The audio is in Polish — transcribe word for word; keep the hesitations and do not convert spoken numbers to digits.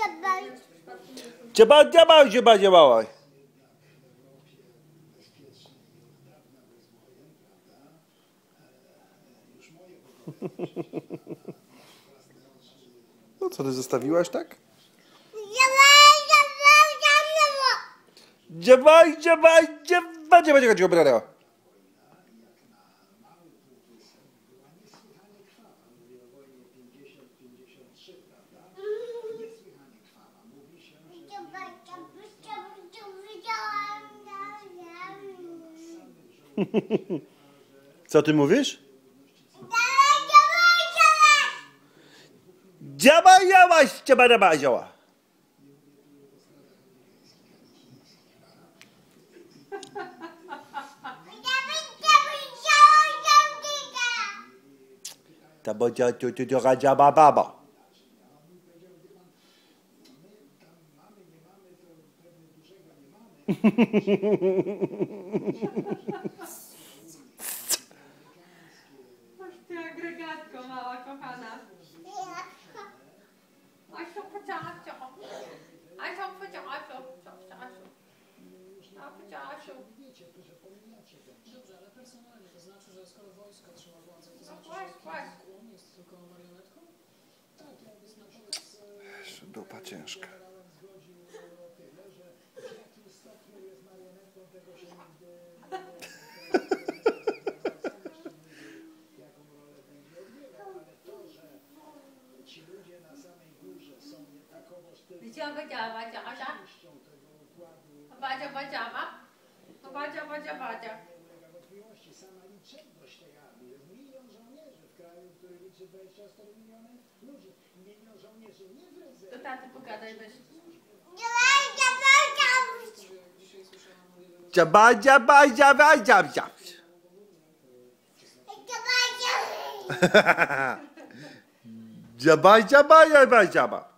Dziabaj, dziabaj, dziabaj, dziabaj. No co, ty zostawiłaś tak? Dziabaj, dziabaj, dziabaj, dziabaj, dziabaj, dziabaj. Co ty mówisz? Dziabaj, dziabaj, dziabaj, dziabaj, dziabaj. Ta bodzia tu tu tu dziaba baba. Ty agregatko mała, kochana. Asiu, pociasiu. Asiu, pociasiu. A, pociasiu. Dobrze, ale personalnie, to znaczy, że skoro wojsko trzyma władzę, to znaczy, że on jest tylko marionetką? Tak, jakby na przykład... Dupa ciężka. Dziaba, dziaba, dziaba. Badzia, badziaba. Badzia, badzia, badzia. Sama liczebność tej armii jest milion żołnierzy w kraju, który liczy dwadzieścia cztery miliony ludzi. Milion żołnierzy nie w rezerwie. To taty pogadaj, weź. Dziabaj, dziabaj, dziabaj, dziabaj. Dziabaj, dziabaj, dziabaj, dziabaj.